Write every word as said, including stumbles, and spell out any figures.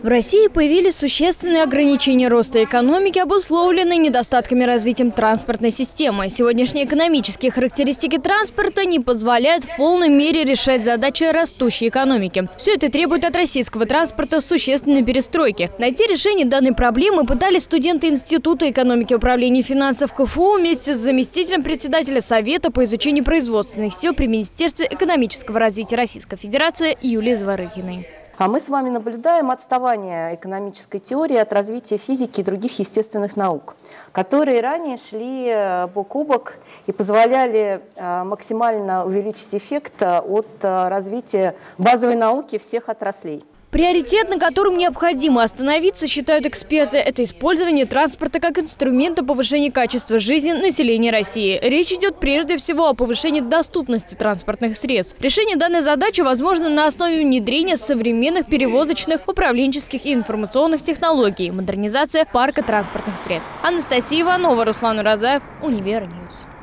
В России появились существенные ограничения роста экономики, обусловленные недостатками развития транспортной системы. Сегодняшние экономические характеристики транспорта не позволяют в полной мере решать задачи растущей экономики. Все это требует от российского транспорта существенной перестройки. Найти решение данной проблемы пытались студенты Института экономики и управления финансов КФУ вместе с заместителем председателя Совета по изучению производственных сил при Министерстве экономического развития Российской Федерации Юлией Зворыхиной. А мы с вами наблюдаем отставание экономической теории от развития физики и других естественных наук, которые ранее шли бок о бок и позволяли максимально увеличить эффект от развития базовой науки всех отраслей. Приоритет, на котором необходимо остановиться, считают эксперты, это использование транспорта как инструмента повышения качества жизни населения России. Речь идет прежде всего о повышении доступности транспортных средств. Решение данной задачи возможно на основе внедрения современных перевозочных, управленческих и информационных технологий, модернизация парка транспортных средств. Анастасия Иванова, Руслан Уразаев, Универньюз.